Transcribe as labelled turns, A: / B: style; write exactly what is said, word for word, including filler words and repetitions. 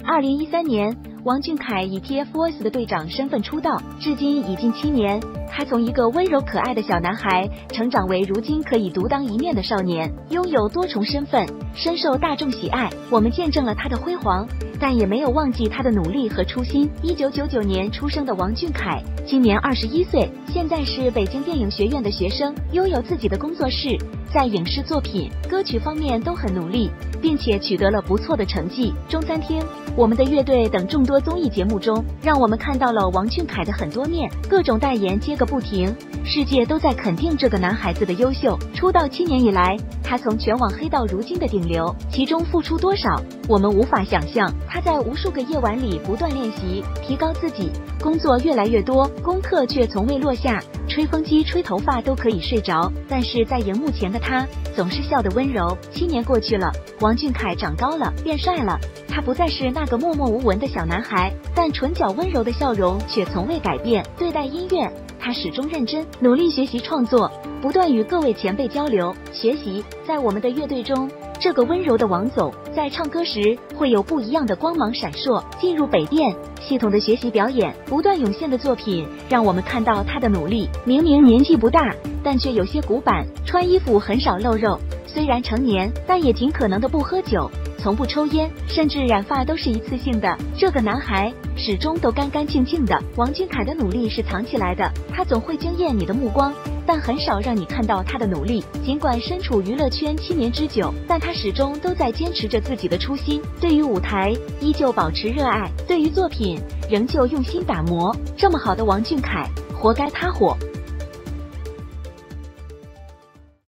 A: 二零一三年，王俊凯以 T F Boys 的队长身份出道，至今已近七年。他从一个温柔可爱的小男孩，成长为如今可以独当一面的少年，拥有多重身份，深受大众喜爱。我们见证了他的辉煌，但也没有忘记他的努力和初心。一九九九年出生的王俊凯，今年二十一岁，现在是北京电影学院的学生，拥有自己的工作室，在影视作品、歌曲方面都很努力，并且取得了不错的成绩。中餐厅、我们的乐队等众多综艺节目中，让我们看到了王俊凯的很多面，各种代言接个不停，世界都在肯定这个男孩子的优秀。出道七年以来，他从全网黑到如今的顶流，其中付出多少，我们无法想象。他在无数个夜晚里不断练习，提高自己，工作越来越多，功课却从未落下，吹风机吹头发都可以睡着，但是在荧幕前的他总是笑得温柔。七年过去了，王俊凯长高了，变帅了，他不再是那个默默无闻的小男孩，但唇角温柔的笑容却从未改变。对待音乐，他始终认真，努力学习创作，不断与各位前辈交流学习。在我们的乐队中，这个温柔的王总在唱歌时会有不一样的光芒闪烁。进入北电，系统的学习表演，不断涌现的作品让我们看到他的努力。明明年纪不大，但却有些古板，穿衣服很少露肉，虽然成年，但也尽可能的不喝酒，从不抽烟，甚至染发都是一次性的。这个男孩始终都干干净净的。王俊凯的努力是藏起来的，他总会惊艳你的目光，但很少让你看到他的努力。尽管身处娱乐圈七年之久，但他始终都在坚持着自己的初心。对于舞台依旧保持热爱，对于作品仍旧用心打磨。这么好的王俊凯，活该他火。